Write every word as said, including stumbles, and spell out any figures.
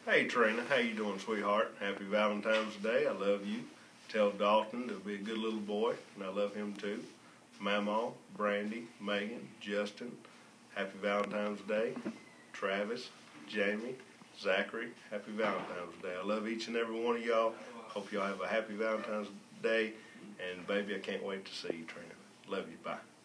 Hey Trina, how you doing, sweetheart? Happy Valentine's Day. I love you. Tell Dalton to be a good little boy, and I love him too. Mama, Brandy, Megan, Justin, happy Valentine's Day. Travis, Jamie, Zachary, happy Valentine's Day. I love each and every one of y'all. Hope y'all have a happy Valentine's Day. And baby, I can't wait to see you, Trina. Love you. Bye.